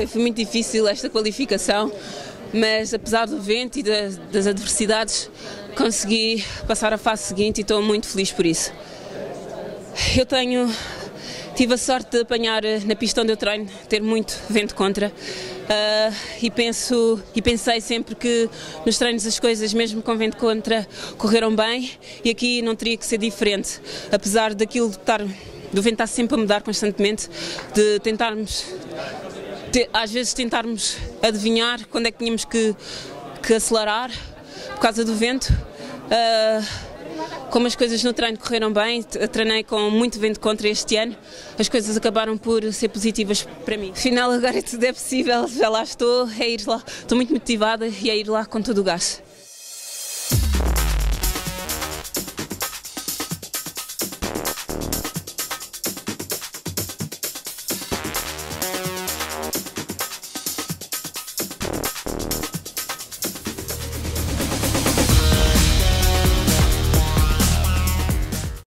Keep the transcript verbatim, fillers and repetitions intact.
foi, foi muito difícil esta qualificação, mas apesar do vento e das, das adversidades, consegui passar à fase seguinte e estou muito feliz por isso. Eu tenho, tive a sorte de apanhar na pista onde eu treino, ter muito vento contra. Uh, e, penso, e pensei sempre que nos treinos as coisas, mesmo com vento contra, correram bem e aqui não teria que ser diferente, apesar daquilo de estar, do vento estar sempre a mudar constantemente, de tentarmos, de, às vezes tentarmos adivinhar quando é que tínhamos que, que acelerar por causa do vento. Uh, Como as coisas no treino correram bem, treinei com muito vento contra este ano, as coisas acabaram por ser positivas para mim. Afinal, agora tudo é possível, já lá estou, é ir lá, estou muito motivada e é ir lá com todo o gás.